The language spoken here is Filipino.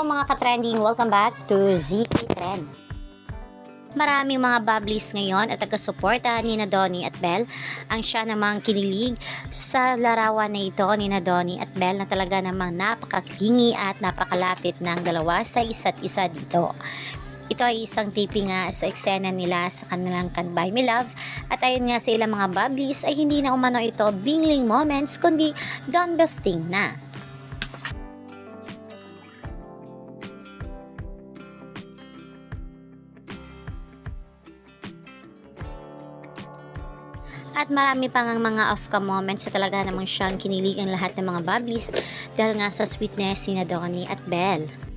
Hello mga ka-trending, welcome back to ZK Trend. Maraming mga bubblies ngayon at taga-suporta ni na Donnie at Belle ang siya namang kinilig sa larawan na ito ni na Donnie at Belle na talaga namang napakaklingi at napakalapit ng dalawa sa isa't isa dito. Ito ay isang taping nga sa eksena nila sa kanilang Can't Buy Me Love at ayon nga sa ilang mga bubblies ay hindi na umano ito bingling moments kundi done the thing na. At marami pang ang mga off-cam moments na talaga namang siyang kinilig ang lahat ng mga bubblies dahil nga sa sweetness ni na Donnie at Belle.